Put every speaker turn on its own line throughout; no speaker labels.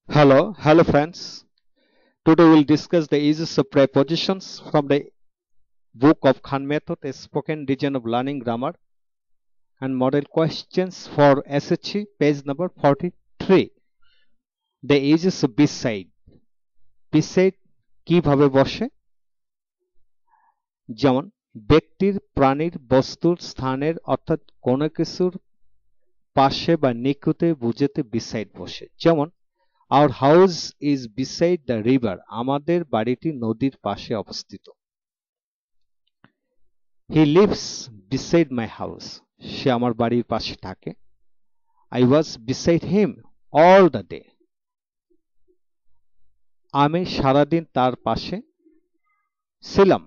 Hello friends. Today we'll discuss the uses of prepositions from the book of Khan Method, a spoken region of learning grammar and model questions for SHE, page number 43. The uses of beside. Beside কিভাবে বসে? যেমন ব্যক্তির, প্রাণীর, বস্তুর, স্থানের অর্থাৎ কোনো কিছুর পাশে বা নিকটে বুঝাতে beside বসে। যেমন Our house is beside the river. আমাদের বাড়িটি নদীর পাশে অবস্থিত। He lives beside my house. সে আমার বাড়ির পাশে থাকে। I was beside him all the day. আমি সারাদিন তার পাশে ছিলাম।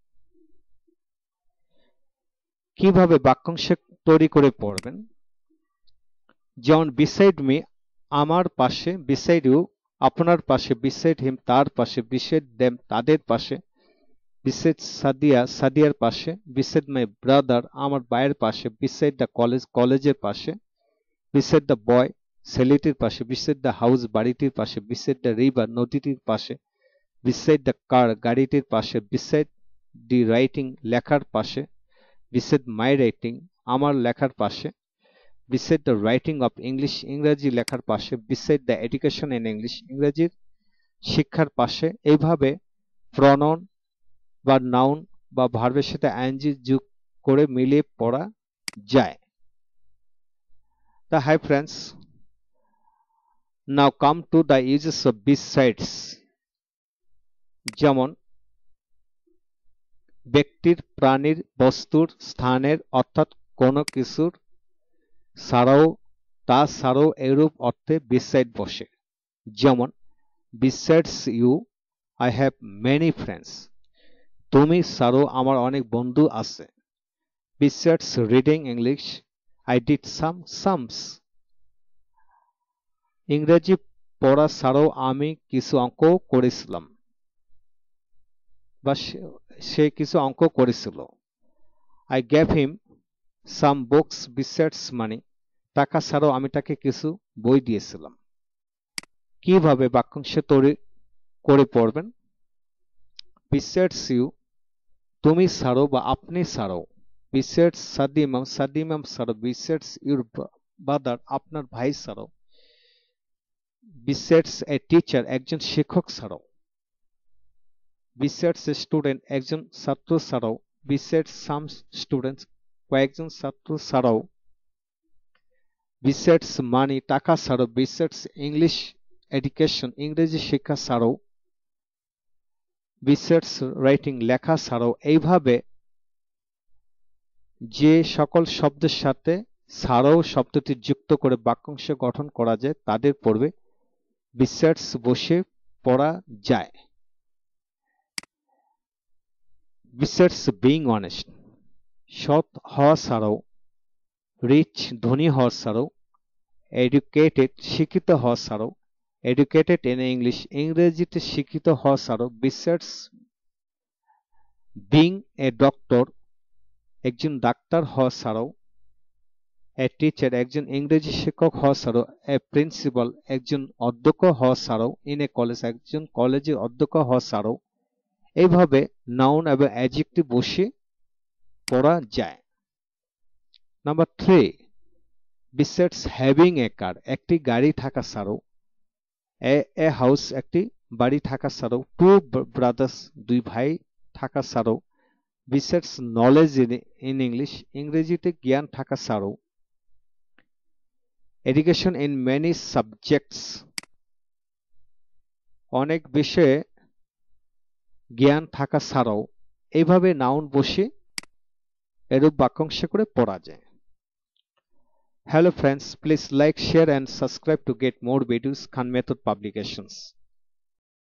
কিভাবে বাক্যাংশ তৈরি করে পড়বেন? যেমন beside me আমার পাশে, beside you আপনার পাশে, beside him তার পাশে, beside them তাদের পাশে, beside সাদিয়া সাদিয়ার পাশে, beside my brother আমার ভাইয়ের পাশে, beside the college কলেজের পাশে, beside the boy ছেলেটির পাশে, beside the house বাড়িটির পাশে, beside the river নদীটির পাশে, beside the car গাড়িটির পাশে, beside the writing লেখার পাশে, beside my writing আমার লেখার পাশে, beside the writing of English ইংরেজি লেখার পাশে, beside the education in English ইংরেজির শিক্ষার পাশে। এইভাবে প্রনাউন বা নাউন বা ভার্বের সাথে আইএনজি যোগ করে মিলিয়ে পড়া যায়। The hi friends, now come to the uses of besides. যেমন ব্যক্তির, প্রাণীর, বস্তুর, স্থানের অর্থাৎ কোনো কিছুর ছাড়াও, তাছাড়াও এরূপ অর্থে beside বসে। যেমন besides you I have many friends. তুমি ছাড়াও আমার অনেক বন্ধু আছে। Besides reading English I did some sums. ইংরেজি পড়া ছাড়াও আমি কিছু অঙ্কও করেছিলাম বা সে কিছু অঙ্ক করেছিল। I gave him some books besides money. টাকা ছাড়াও আমি তাকে কিছু বই দিয়েছিলাম। কিভাবে বাক্যাংশ তৈরি করে পড়বেন? Besides you তুমি ছাড়াও বা আপনি ছাড়াও, besides সাদিমাম সাদিমাম ছাড়াও, besides your brother আপনার ভাই ছাড়াও, besides a teacher একজন শিক্ষক ছাড়াও, besides a student একজন ছাত্র ছাড়াও, besides some students কয়েকজন ছাত্র ছাড়াও, besides money টাকা ছাড়াও, besides English education ইংরেজি শিক্ষা ছাড়াও, besides writing লেখা ছাড়াও। এইভাবে যে সকল শব্দের সাথে ছাড়াও শব্দটি যুক্ত করে বাক্যাংশ গঠন করা যায় তাদের পড়বে besides বসে পড়া যায়। besides being honest সৎ হওয়া ছাড়াও, রিচ ধনী হওয়া ছাড়াও, এডুকেটেড শিক্ষিত হওয়া ছাড়াও, এডুকেটেড ইন ইংলিশ ইংরেজিতে শিক্ষিত হওয়া ছাড়াও, besides being a doctor একজন ডাক্তার হওয়া ছাড়াও, এ টিচার একজন ইংরেজি শিক্ষক হওয়া ছাড়াও, এ প্রিন্সিপাল একজন অধ্যক্ষ হওয়া ছাড়াও, ইন এ কলেজ একজন কলেজের অধ্যক্ষ হওয়া ছাড়াও। এইভাবে নাউন এবং অ্যাডজেক্টিভ বসে পড়া যায়। Number 3, besides having a car একটি গাড়ি থাকা ছাড়াও, এ হাউস একটি বাড়ি থাকা ছাড়াও, টু ব্রাদার্স দুই ভাই থাকা ছাড়াও, besides knowledge in English ইংরেজিতে জ্ঞান থাকা ছাড়াও, education in many subjects অনেক বিষয়ে জ্ঞান থাকা ছাড়াও। এইভাবে নাউন বসে এরূপ বাক্যাংশ করে পড়া যায়। Hello friends, please like, share and subscribe to get more videos Khan Method publications.